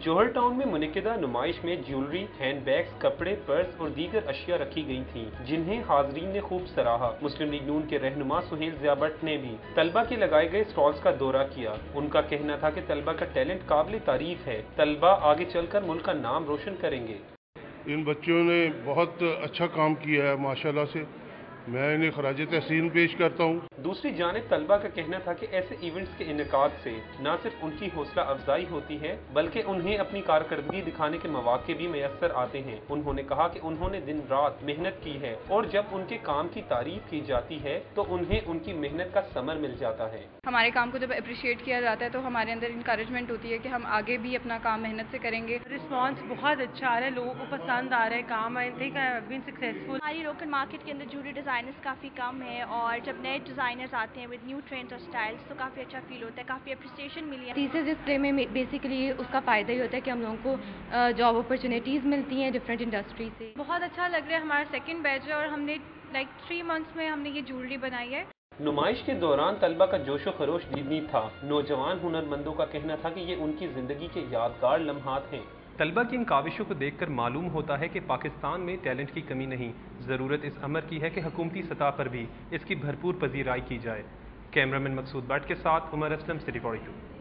जौहर town में मुनक्किदा नुमाइश में ज्वेलरी, हैंड बैग्स, कपड़े, पर्स और दीगर अशिया रखी गई थीं, जिन्हें हाजरीन ने खूब सराहा। मुस्लिम लीग नून के रहनुमा सुहेल ज़िया भट्ट ने भी तलबा के लगाए गए स्टॉल्स का दौरा किया। उनका कहना था कि तलबा का टैलेंट काबिल तारीफ है, तलबा आगे चलकर मुल्क का नाम रोशन करेंगे। इन बच्चों ने बहुत अच्छा काम किया है माशाल्लाह से, मैं इन्हें खराज तहसीन पेश करता हूँ। दूसरी जानिब तलबा का कहना था कि ऐसे इवेंट्स के इनेकाद से न सिर्फ उनकी हौसला अफजाई होती है बल्कि उन्हें अपनी कारकर्दगी दिखाने के मौके भी मैसर आते हैं। उन्होंने कहा कि उन्होंने दिन रात मेहनत की है और जब उनके काम की तारीफ की जाती है तो उन्हें उनकी मेहनत का समर मिल जाता है। हमारे काम को जब अप्रिशिएट किया जाता है तो हमारे अंदर इंकरेजमेंट होती है कि हम आगे भी अपना काम मेहनत से करेंगे। रिस्पांस बहुत अच्छा आ रहा है, लोगों को पसंद आ रहा है काम। I think I have been successful. हमारी लोकल मार्केट के अंदर ज्वेलरी डिज़ाइनर्स काफ़ी कम है और जब नए डिज़ाइनर्स आते हैं विद न्यू ट्रेंड्स और स्टाइल्स तो काफ़ी अच्छा फील होता है, काफ़ी अप्रिसिएशन मिली है। तीसरे डिस्प्ले में बेसिकली उसका फ़ायदा ही होता है कि हम लोगों को जॉब अपॉर्चुनिटीज़ मिलती हैं डिफरेंट इंडस्ट्री से। बहुत अच्छा लग रहा है, हमारा सेकंड बैच है और हमने 3 मंथ्स में हमने ये ज्वेलरी बनाई है। नुमाइश के दौरान तलबा का जोशो खरोश दीदनी था। नौजवान हुनरमंदों का कहना था कि ये उनकी ज़िंदगी के यादगार लम्हात हैं। तलबा की इन काविशों को देखकर मालूम होता है कि पाकिस्तान में टैलेंट की कमी नहीं, ज़रूरत इस अमर की है कि हुकूमती सतह पर भी इसकी भरपूर पजीराई की जाए। कैमरामैन मकसूद भट्ट के साथ उमर असलम, सिटी 42।